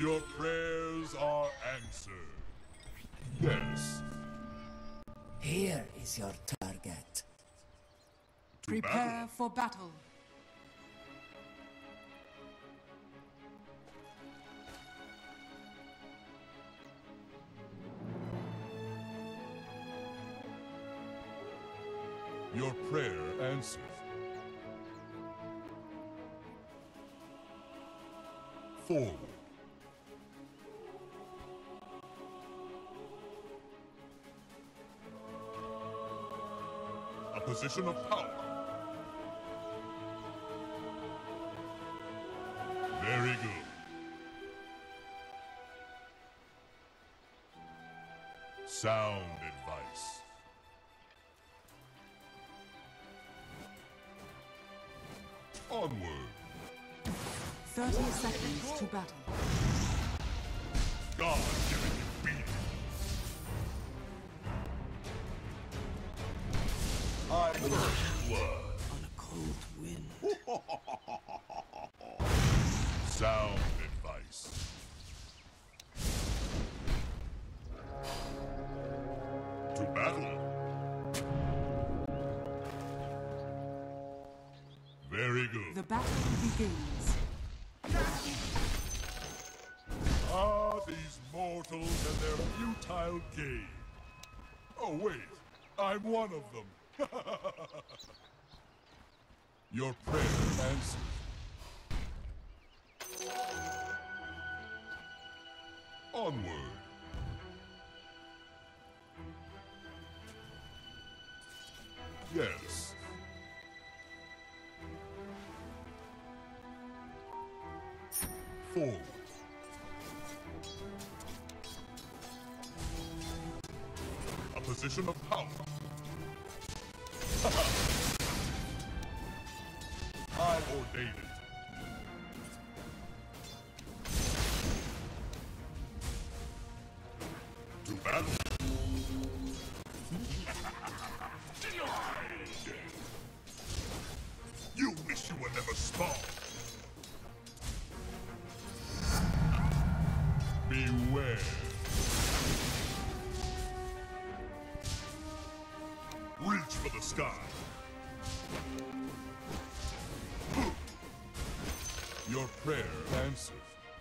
Your prayers are answered. Yes. Here is your target. Prepare for battle. Your prayer answered. Forward. A position of power. Very good. Sound advice. Onward. 30 seconds to battle. God giving you beat. I first blood. On a cold wind. Sound advice. To battle. Very good. The battle begins. Ah, these mortals and their futile game. Oh, wait. I'm one of them. Your prayer answered. Onward. Yes. Forward. A position of power. I ordain it. To battle. Denied. You wish you were never spawned. Beware. Reach for the sky. Your prayer answered.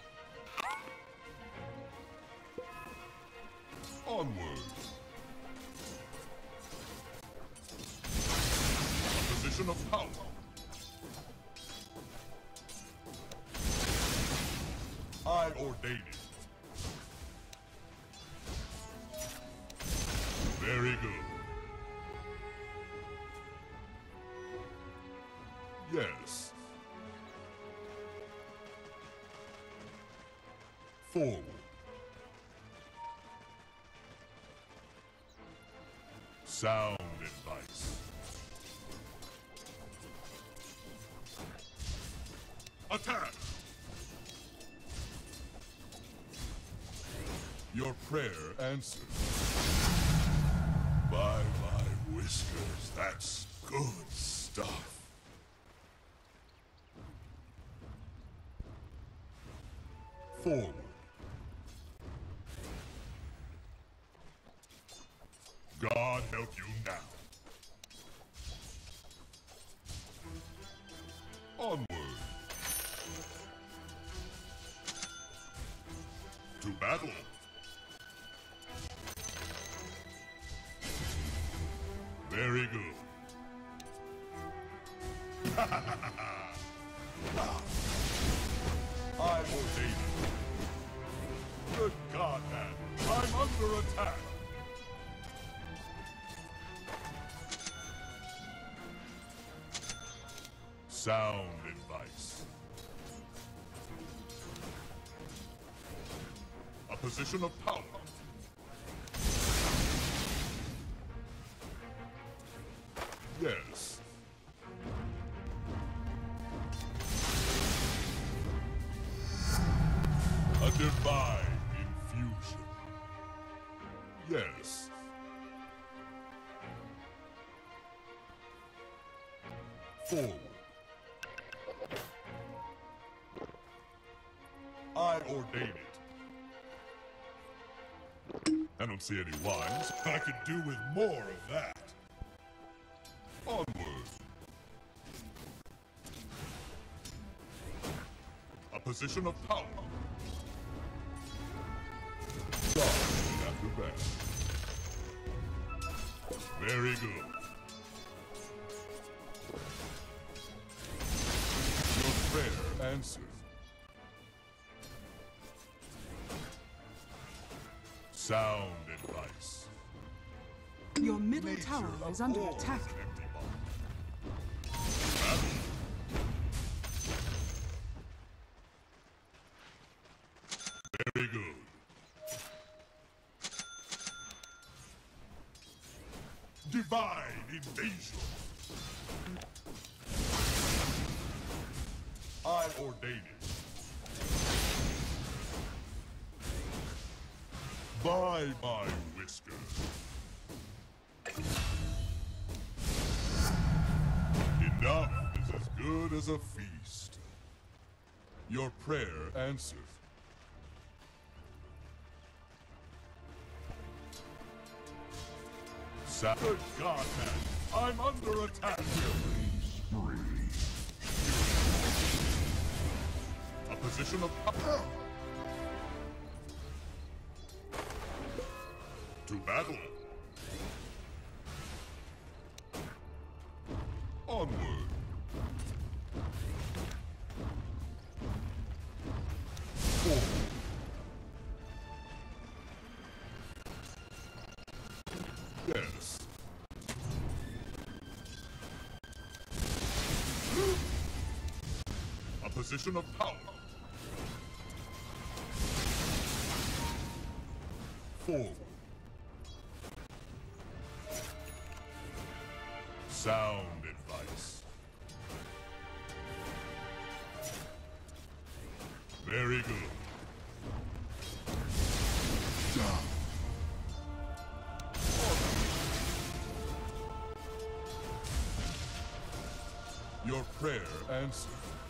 Onward. A position of power. I ordain it. Very good. Yes. Forward. Sound advice. Attack! Your prayer answered. By my whiskers, that's good stuff. Forward. God help you now. Onward. To battle. Very good. I'm ordained. Good God, man. I'm under attack. Sound advice. A position of power. Yes. A divine infusion. Yes. Forward. I ordain it. I don't see any wines. I could do with more of that. Onward. A position of power. Charge after battle. Very good. Your prayer answered. Sound advice. Your middle tower is under attack. Very good. Divine invasion. I ordain it. By my whisker. Enough is as good as a feast. Your prayer answered. Good God, man! I'm under attack! A position of power. To battle. Onward. Forward. Yes. A position of power. Forward. Sound advice. Very good. Your prayer answered.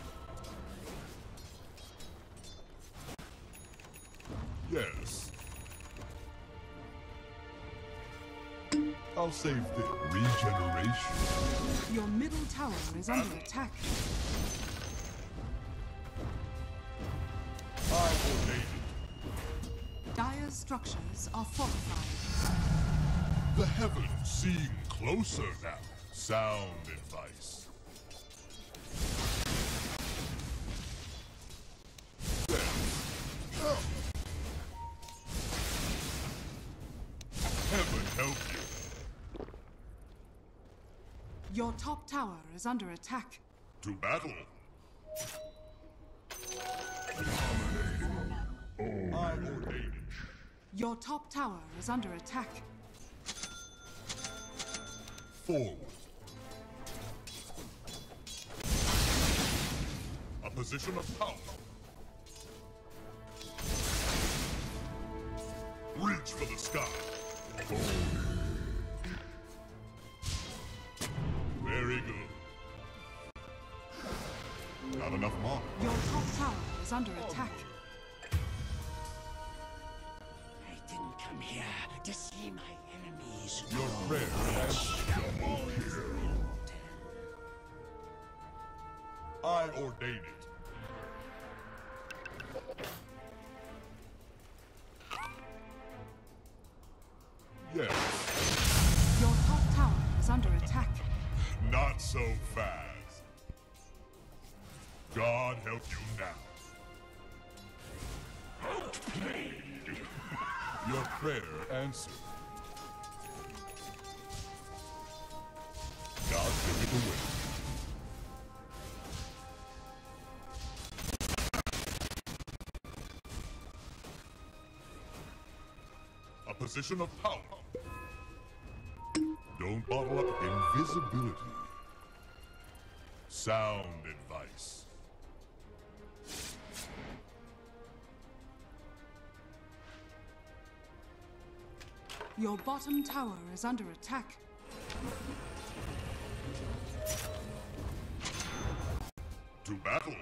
Yes. I'll save the regeneration. Your middle tower is under attack. I ordain it. Dire's structures are fortified. The heavens seem closer now. Sound advice. Heaven help you. Your top tower is under attack. To battle. I ordain it. Your top tower is under attack. Forward. A position of power. Reach for the sky. Very good. Not enough mark. Your top tower is under attack. I didn't come here to see my enemies. Your prayer answered. I ordain it. Yes. Your top tower is under attack. Not so fast. God help you now. Your prayer answered. God took it away. A position of power. Don't bottle up invisibility. Sound advice. Your bottom tower is under attack. To battle.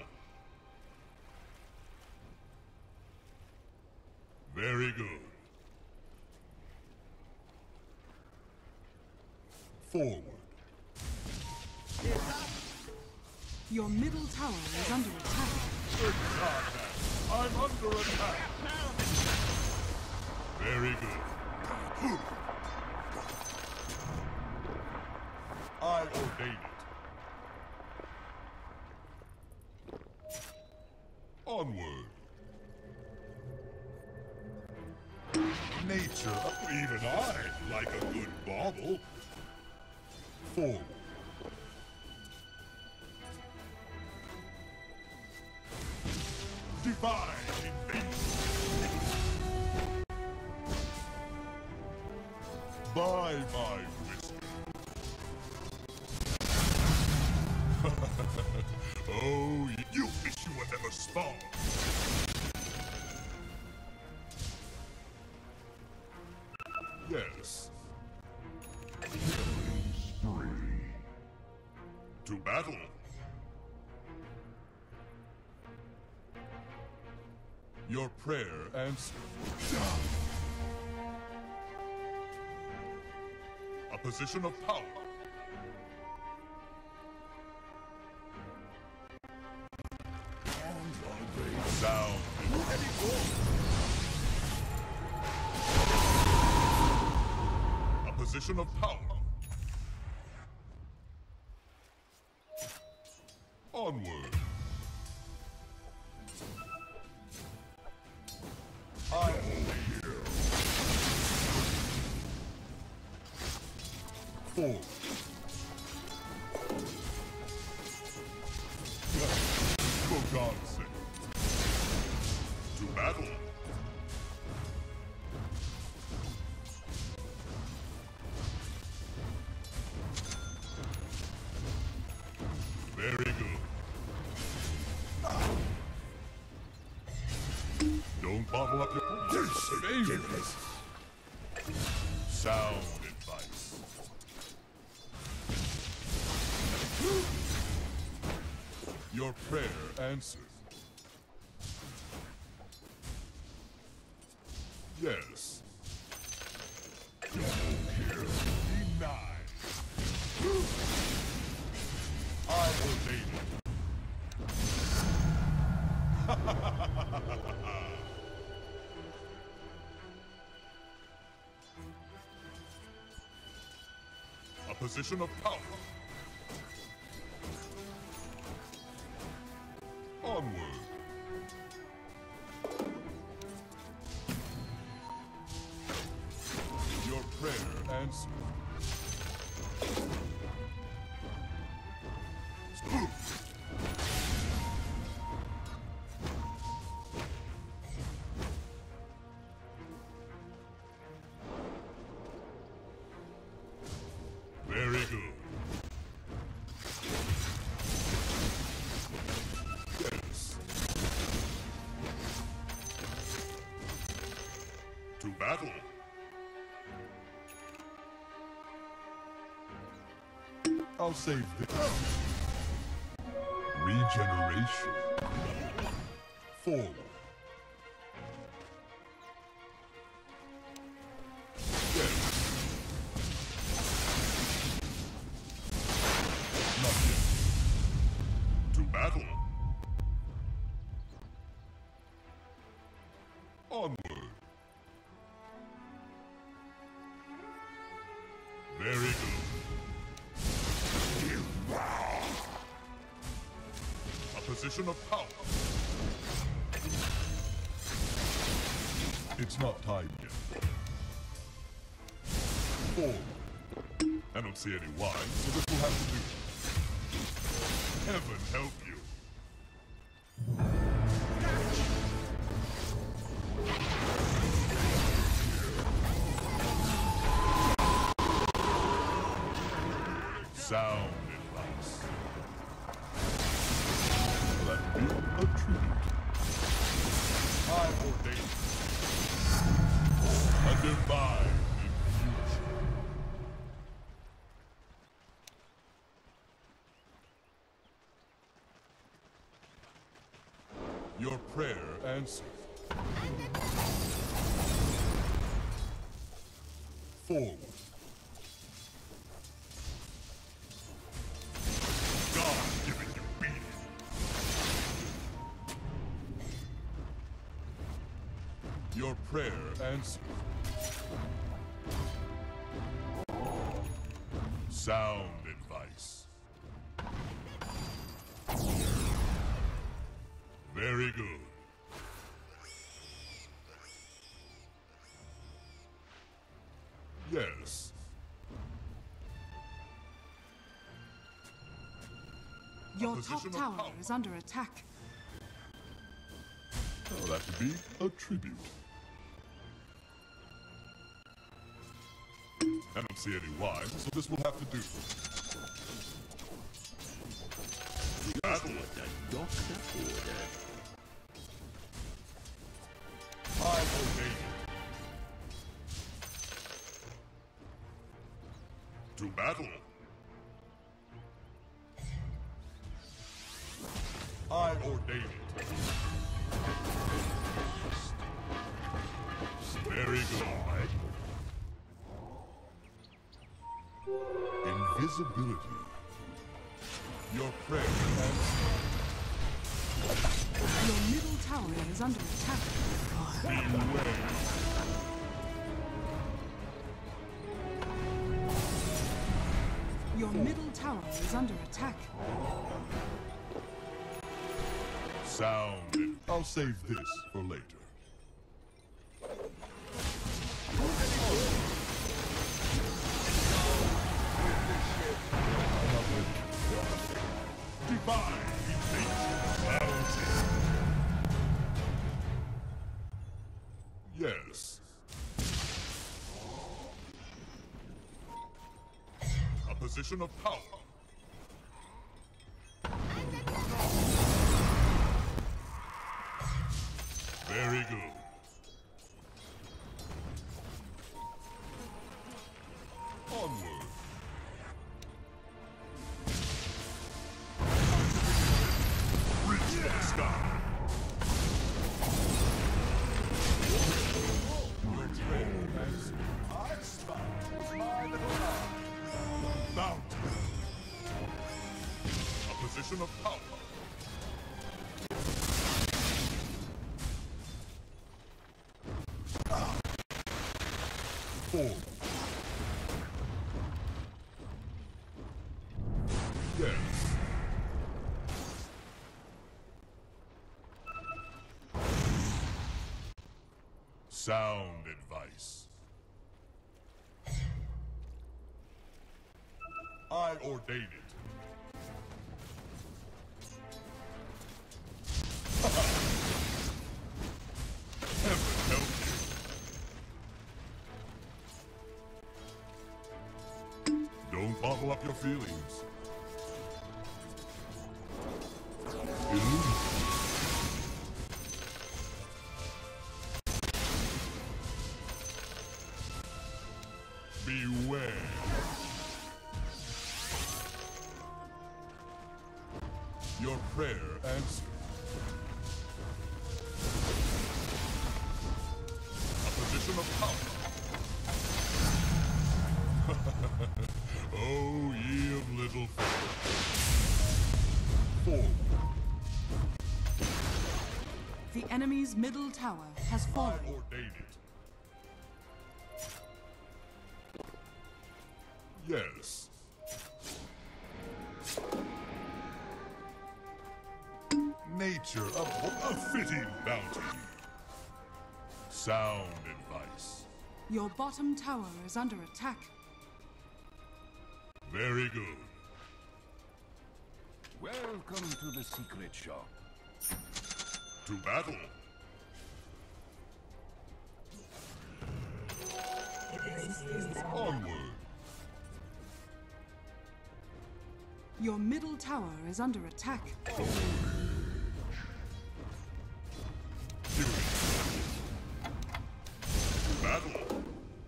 Very good. Forward. Your middle tower is under attack. Good God, man. I'm under attack. Very good. I ordain it. Onward. Nature, even I like a good bauble. Forward. Divine invasion. By my whiskey. Oh, you wish you were never spawned. Yes. Killing spree. To battle. Your prayer answered. A position of power. Sound is ready for. A position of power. Onward. I am here. Forward. For God's sake. To battle. Very good. Don't bottle up your favorite. Sound advice. Your prayer answered. Yes. Double kill. Denied. I ordain it. A position of power. Onward. Your prayer answered. Very good. Yes. To battle. I'll save this. Regeneration. Forward. Yes. Not yet. To battle. Onward. Very good. A position of power. It's not time yet. Forward. I don't see any why, so this will have to do. Heaven help you. Sound advice. Let be a tribute. I ordain a divine infusion. Your prayer answered. Forward. prayer answered. Sound advice. Very good. Yes. Your top Opposition of tower power. is under attack. Well, that would be a tribute. I don't see any why, so this will have to do. Battle. The doctor ordered. I obey you. To battle. I ordain it. Very good. Invisibility. Your prayer answered. Your middle tower is under attack. Beware. Your middle tower is under attack. Sound. I'll save this for later. Divine nature. Yes. A position of power. Very good. Onward. Reach for the sky. Your trail has I spy my little eye. Bounty. A position of power. Forward. Yes. Sound advice. I ordain it. Heaven help you. Don't bottle up your feelings. Illusion. Beware. Your prayer answered. A position of power. Oh, ye of little faith. Forward. The enemy's middle tower has I fallen. ordain it. Yes. Nature, a fitting bounty. Sound advice. Your bottom tower is under attack. Very good. Welcome to the secret shop. To battle. Onward. Your middle tower is under attack. Do it. To battle.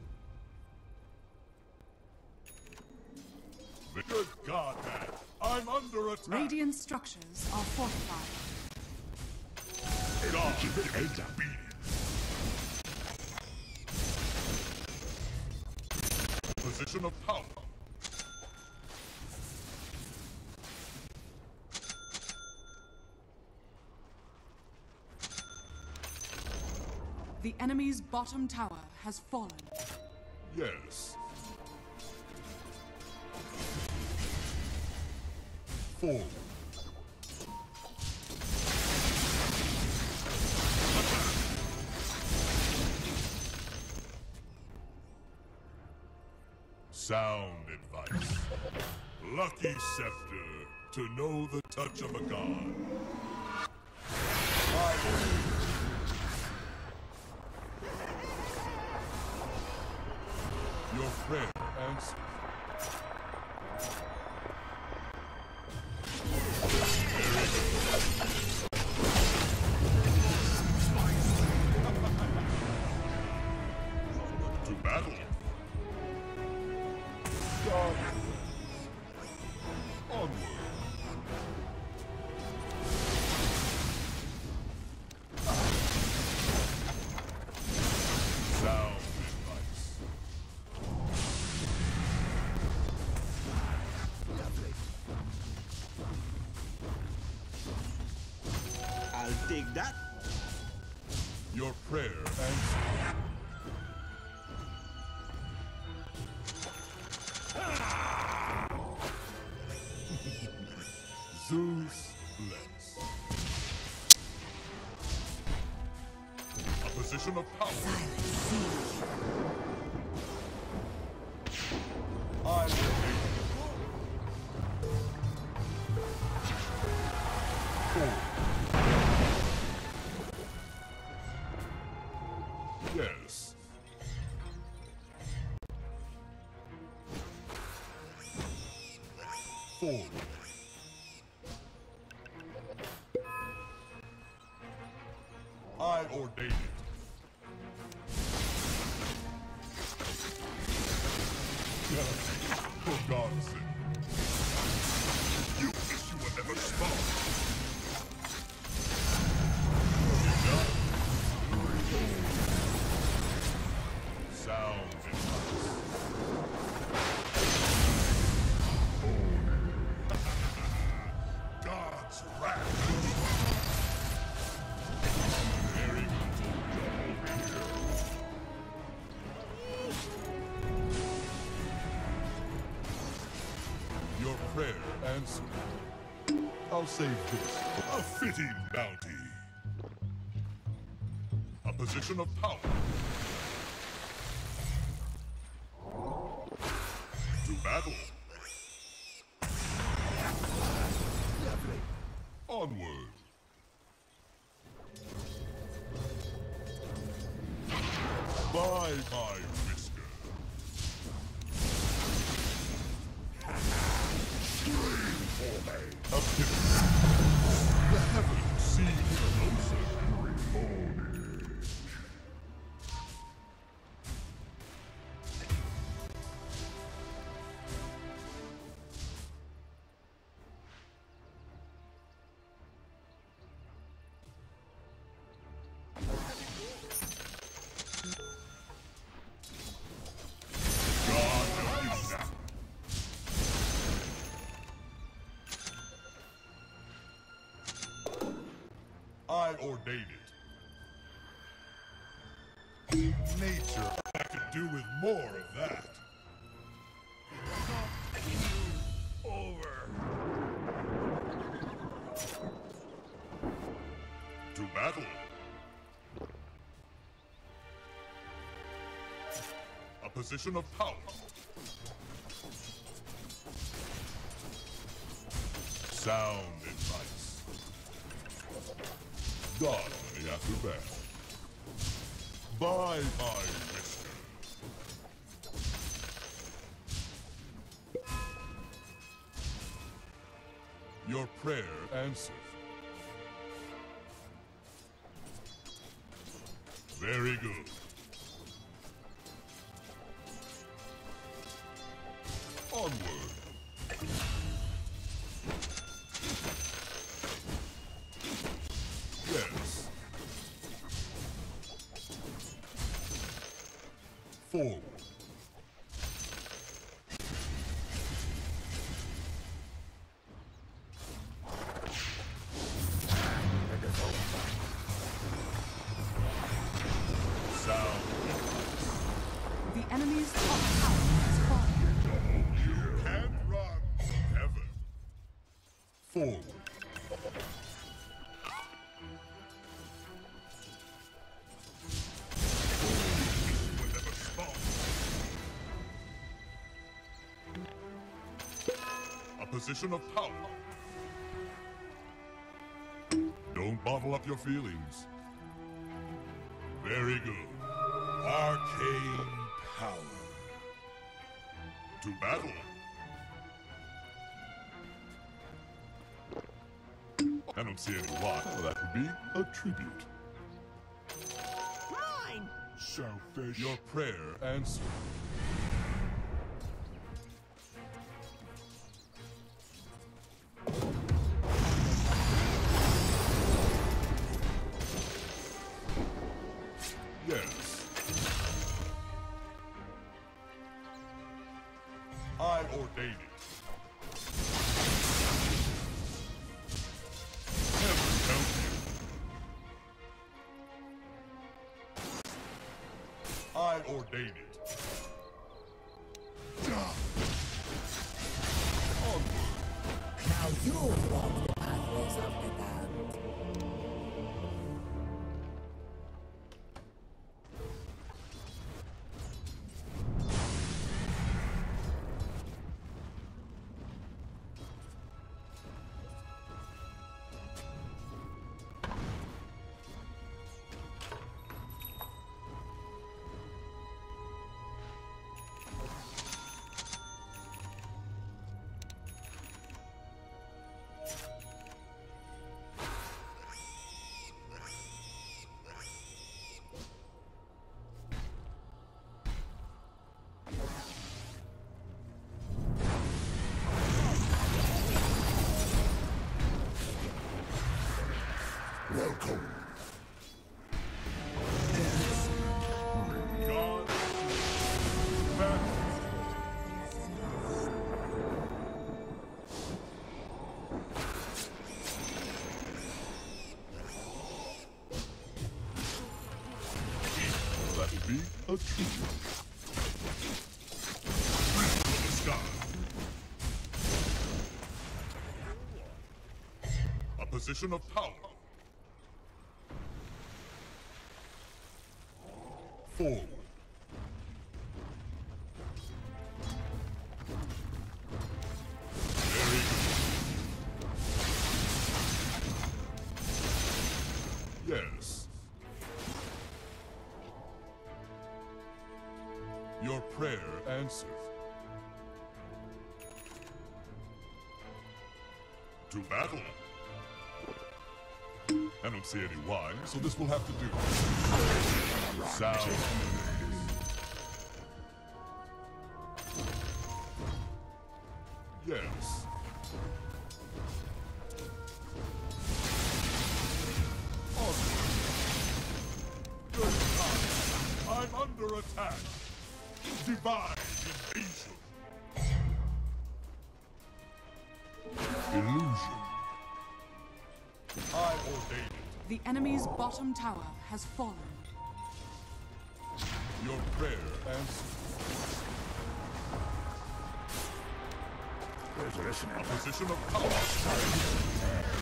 Good God, man. I'm under attack. Radiant structures are fortified. God, and beat it. Position of power. The enemy's bottom tower has fallen. Yes. Forward. Sound advice. Lucky scepter to know the touch of a god. Your prayer answered. To battle. Onward. Sound advice. I'll take that. Your prayer answered. Zeus bless. A position of power. I will yes. Forward. I ordain it. For God's sake. You wish you were never spawned. Sound advice. God's wrath. Very good. Your prayer answered. I'll save this. A fitting bounty. A position of power. To battle. Onward. By my whisker. Scream for me. A pivot. The heavens seem closer. I ordain it. Nature, I could do with more of that. Over. To battle. A position of power. Sound advice. God in the aftermath. By my whisker. Your prayer answered. Very good. Onward. Yes. Forward. Forward. A position of power. Don't bottle up your feelings. Very good. Arcane power. To battle. I don't see any why. Well, that would be a tribute. Mine! Selfish. Your prayer answered. Yes. I ordain it. Heaven help you. I ordain it. Onward. Now you walk the pathways of the damned. Welcome. God. Battle. That would be a tribute. Reach for the sky. A position of power. Forward. Very good. Yes. Your prayer answered. To battle. I don't see any why, so this will have to do. Sound. Yes. Onward. Good time. I'm under attack. Divine invasion. Illusion. I ordain it. The enemy's bottom tower has fallen. Your prayer answered. A position of power.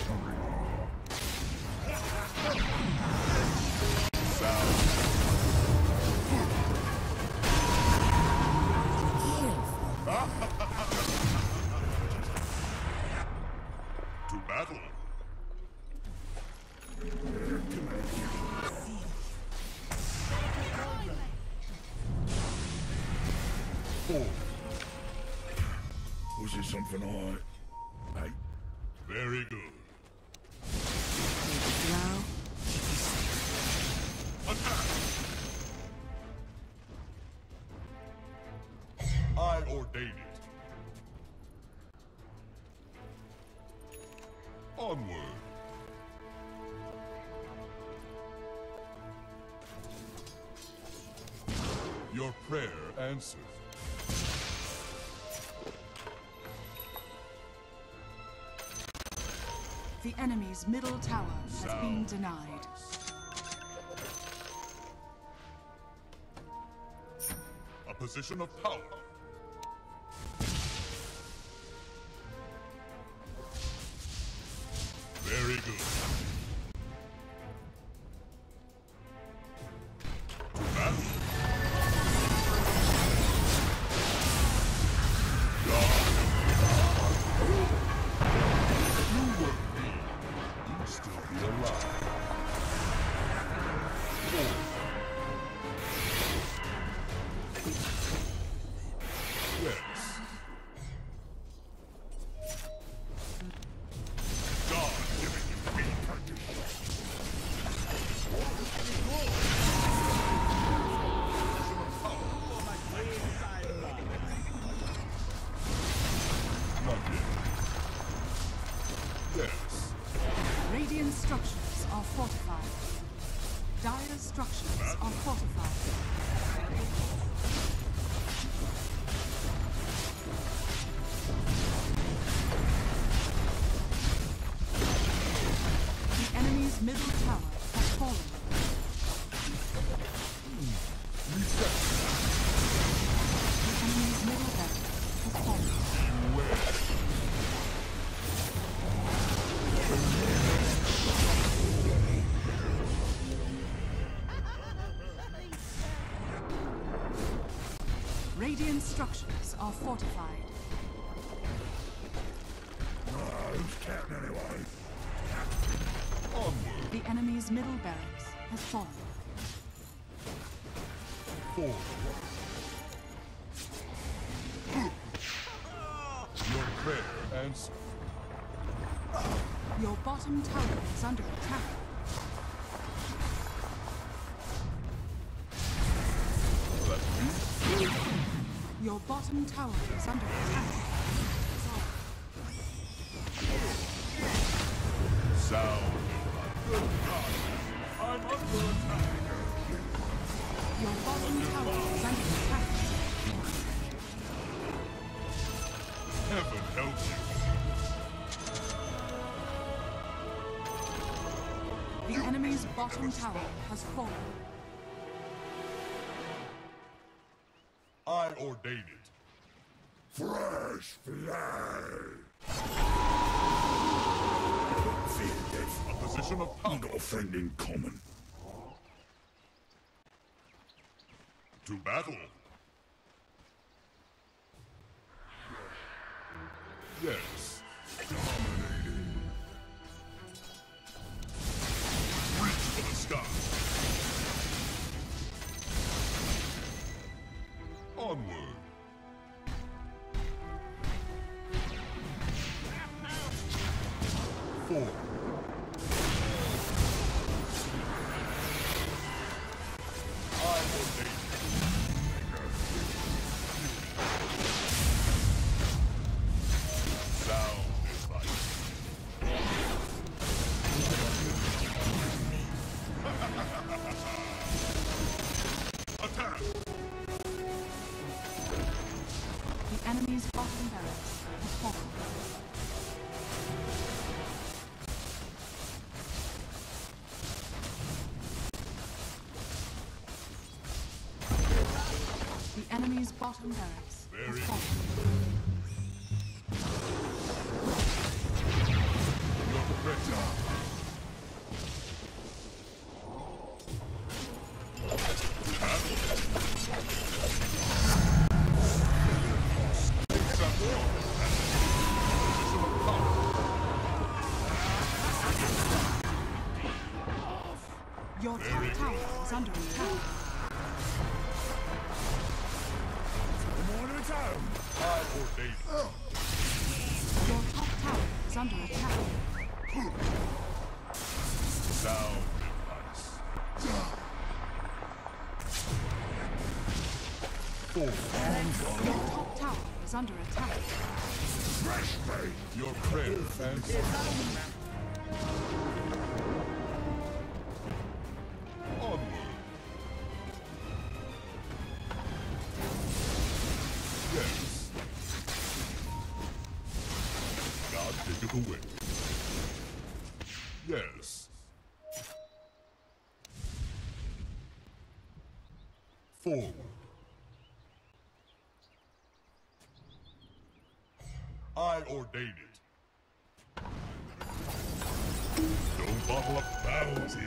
To battle. Forward. Was it something I... Very good. Now, Attack! I ordain it. Onward. Your prayer answered. the enemy's middle tower has been denied. A position of power. Very good. To battle. You were me. You'd still be alive. Yes. God giving you meat Not yet. Yes. Radiant structures are fortified. Dire structures are fortified. The enemy's middle tower has fallen. Reset. The enemy's middle barracks has fallen. Beware. Radiant structures are fortified. Who's counting anyway? Onward. The enemy's middle barracks has fallen. Forward. Your prayer answered. Your bottom tower is under attack. Let me. Your bottom tower is under attack. Sound. Good God. I'm under attack. Your bottom tower is under attack. Heaven help you. The enemy's bottom tower has fallen. I ordain it. Fresh flag. Feel death. A position of We power. got a friend in common. To battle. Yes. Reach for the sky. Onward. Forward. I ordain sound advice. Attack! The enemy's bottom barracks has fallen. The enemy's bottom barracks has Very fallen. Your protector. Your top tower is under attack. Come on, it's home. I ordain it. Your top tower is under attack. Sound advice. Forward. Your top tower is under attack. Fresh flag. Your prayer answered. Onward. Yes. God taketh away. Yes. Forward. I ordain it. bottle of bounty.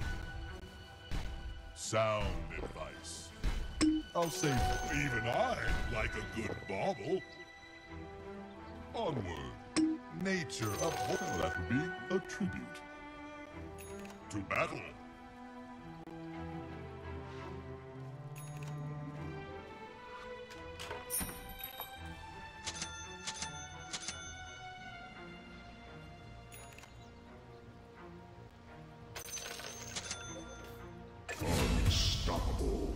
Sound advice. I'll say even I like a good bauble. Onward. Nature abhor. That would be a tribute. To battle. Unstoppable.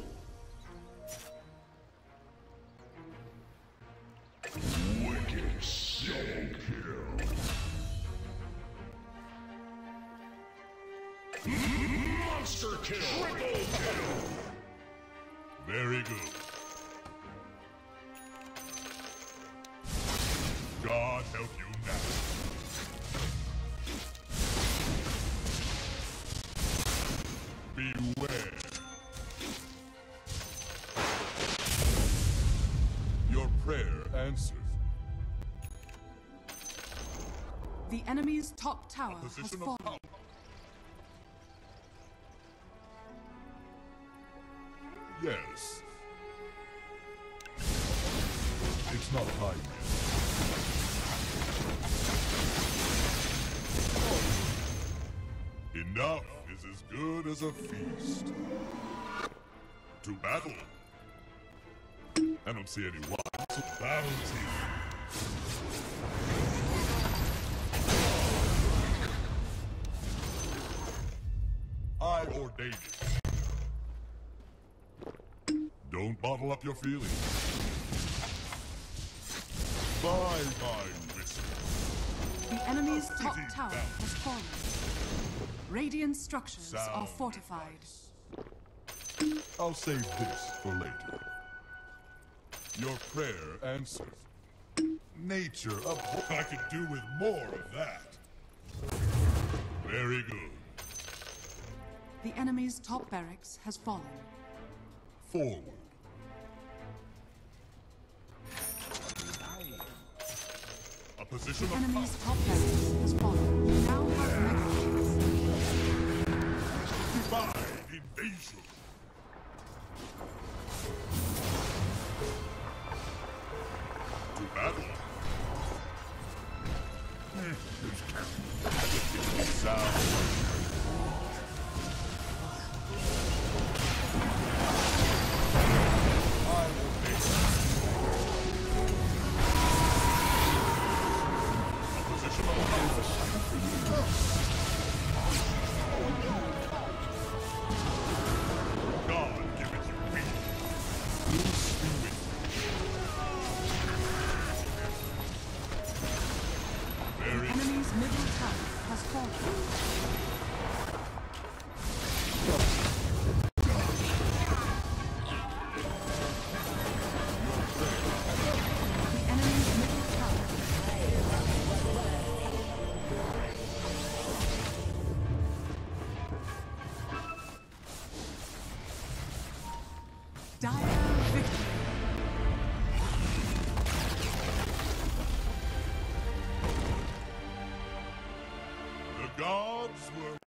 Wicked double kill. Monster kill. Triple kill. Very good. God help you now. Beware. Your prayer answers. The enemy's top tower has Position of fallen. power. Yes. It's not time yet. Enough is as good as a feast. To battle. I don't see any wise bounty. I ordain it. Don't bottle up your feelings. By my whistle. The enemy's top Fitting tower balance. has fallen. Radiant structures are Sound fortified. advice. I'll save this for later. Your prayer answers. Nature abhor. I could do with more of that. Very good. The enemy's top barracks has fallen. Forward. A position The of enemy's power. top barracks has fallen. You now have mega shields. Divine invasion. To battle. Sound. I will make a position of power. God giveth you peace. Peace be with you. The Very enemy's middle tower has fallen. The enemy's middle tower. Dire victory. The gods were